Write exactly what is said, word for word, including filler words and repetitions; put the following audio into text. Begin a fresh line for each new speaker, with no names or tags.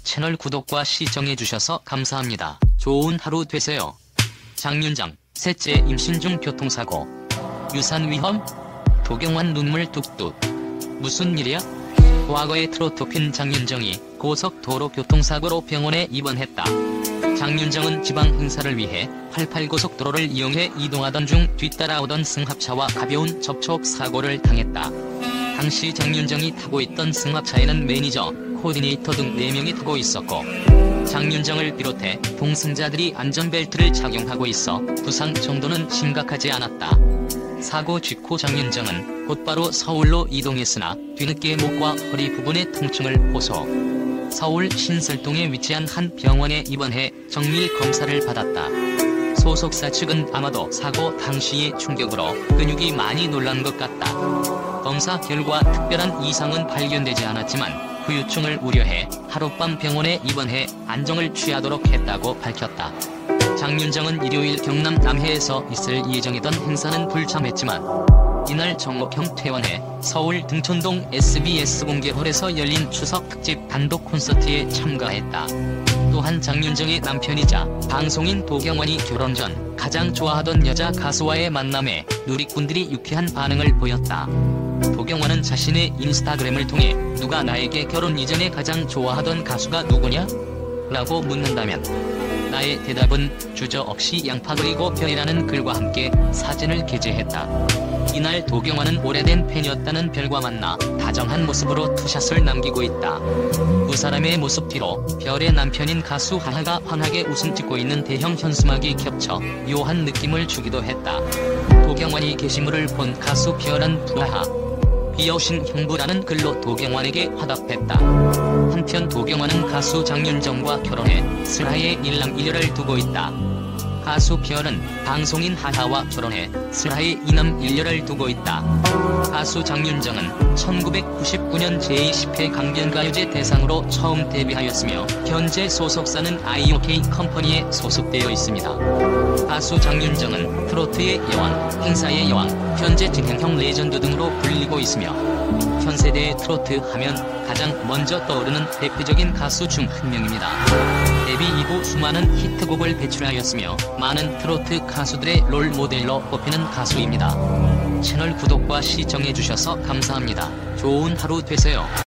채널 구독과 시청해주셔서 감사합니다. 좋은 하루 되세요. 장윤정, 셋째 임신 중 교통사고. 유산 위험? 도경완 눈물 뚝뚝. 무슨 일이야? 과거의 트로트퀸 장윤정이 고속도로 교통사고로 병원에 입원했다. 장윤정은 지방 행사를 위해 팔십팔 고속도로를 이용해 이동하던 중 뒤따라오던 승합차와 가벼운 접촉사고를 당했다. 당시 장윤정이 타고 있던 승합차에는 매니저, 코디네이터 등 네 명이 타고 있었고 장윤정을 비롯해 동승자들이 안전벨트를 착용하고 있어 부상 정도는 심각하지 않았다. 사고 직후 장윤정은 곧바로 서울로 이동했으나 뒤늦게 목과 허리 부분의 통증을 호소. 서울 신설동에 위치한 한 병원에 입원해 정밀 검사를 받았다. 소속사 측은 아마도 사고 당시의 충격으로 근육이 많이 놀란 것 같다. 검사 결과 특별한 이상은 발견되지 않았지만 후유증을 우려해 하룻밤 병원에 입원해 안정을 취하도록 했다고 밝혔다. 장윤정은 일요일 경남 남해에서 있을 예정이던 행사는 불참했지만 이날 정오경 퇴원해 서울 등촌동 에스비에스 공개홀에서 열린 추석 특집 단독 콘서트에 참가했다. 또한 장윤정의 남편이자 방송인 도경완이 결혼 전 가장 좋아하던 여자 가수와의 만남에 누리꾼들이 유쾌한 반응을 보였다. 도경완은 자신의 인스타그램을 통해 누가 나에게 결혼 이전에 가장 좋아하던 가수가 누구냐? 라고 묻는다면 나의 대답은 주저없이 양파 그리고 별이라는 글과 함께 사진을 게재했다. 이날 도경완은 오래된 팬이었다는 별과 만나 다정한 모습으로 투샷을 남기고 있다. 두 사람의 모습 뒤로 별의 남편인 가수 하하가 환하게 웃음 짓고 있는 대형 현수막이 겹쳐 묘한 느낌을 주기도 했다. 도경완이 게시물을 본 가수 별은 부하하 귀여우신 형부라는 글로 도경완에게 화답했다. 한편 도경완은 가수 장윤정과 결혼해 슬하의 일남 일녀를 두고 있다. 가수 별은 방송인 하하와 결혼해 슬하의 이남 일녀를 두고 있다. 가수 장윤정은 천구백구십구 년 제이십 회 강변가요제 대상으로 처음 데뷔하였으며 현재 소속사는 아이오케이 컴퍼니에 소속되어 있습니다. 가수 장윤정은 트로트의 여왕, 행사의 여왕, 현재 진행형 레전드 등으로 불리고 있으며 현 세대의 트로트 하면 가장 먼저 떠오르는 대표적인 가수 중 한 명입니다. 데뷔 이후 수많은 히트곡을 배출하였으며 많은 트로트 가수들의 롤 모델로 꼽히는 가수입니다. 채널 구독과 시청해주셔서 감사합니다. 좋은 하루 되세요.